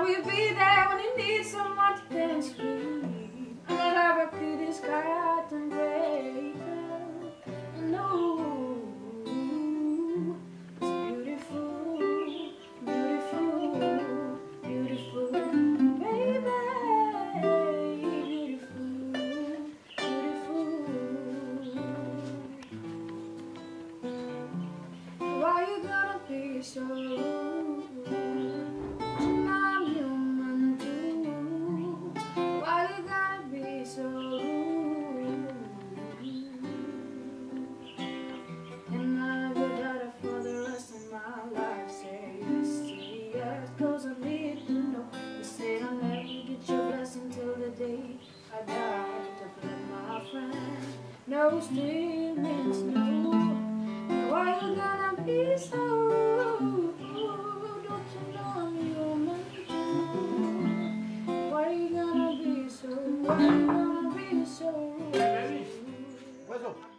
will you be there when you need someone to dance with? And the love could is cut and break. No, it's beautiful, beautiful, beautiful, baby, beautiful, beautiful. Why you gonna be so rude? I'm human too. Why you gotta be so rude? And I would die for the rest of my life. Say yes, 'cause I need to know. You said I'll never get your blessing till the day I die. To let my friend no still means no. Why you gonna be so rude? Don't you know I'm human too? Why you gonna be so rude? Why you gonna be so rude? Hey, baby. What's up?